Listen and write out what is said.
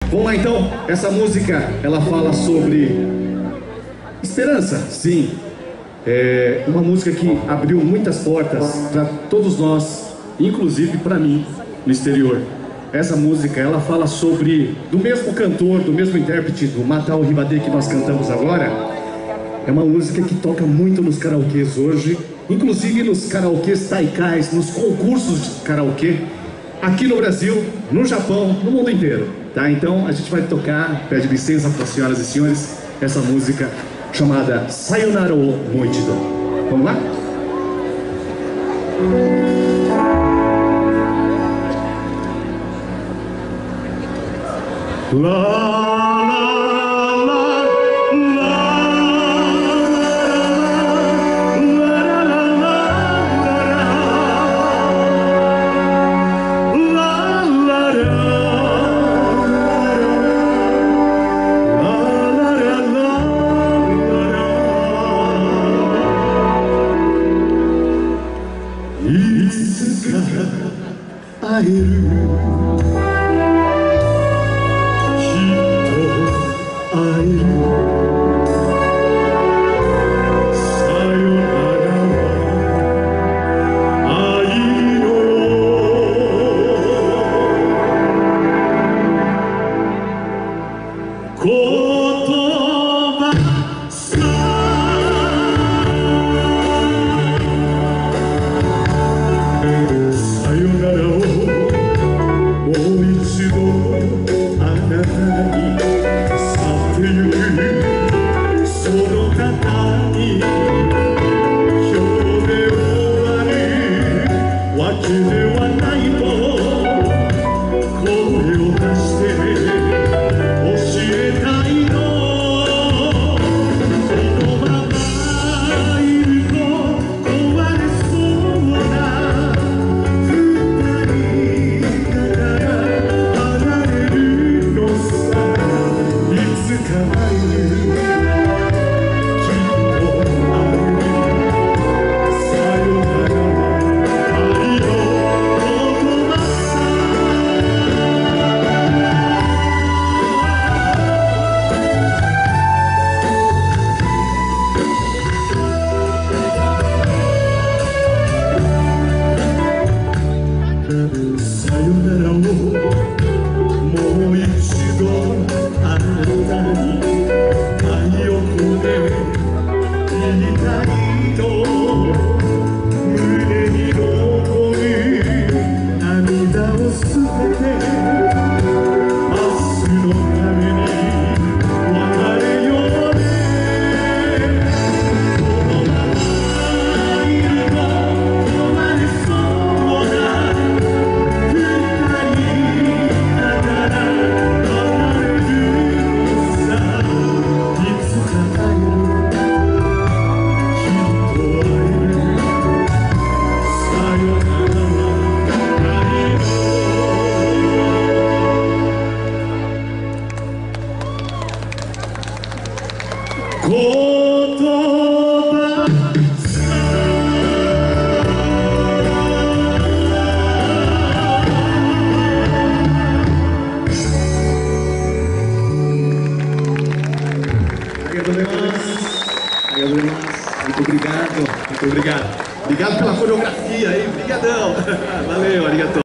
Vamos lá então, essa música, ela fala sobre esperança, sim. É uma música que abriu muitas portas para todos nós, inclusive para mim, no exterior. Essa música, ela fala sobre, do mesmo cantor, do mesmo intérprete do Matal Ribadê que nós cantamos agora. É uma música que toca muito nos karaokês hoje, inclusive nos karaokês taikais, nos concursos de karaokê, aqui no Brasil, no Japão, no mundo inteiro, tá? Então a gente vai tocar, pede licença para as senhoras e senhores, essa música chamada Sayonara o Moichido. Vamos lá? Muito obrigado, muito obrigado. Obrigado pela coreografia aí, obrigadão. Valeu, arigatou.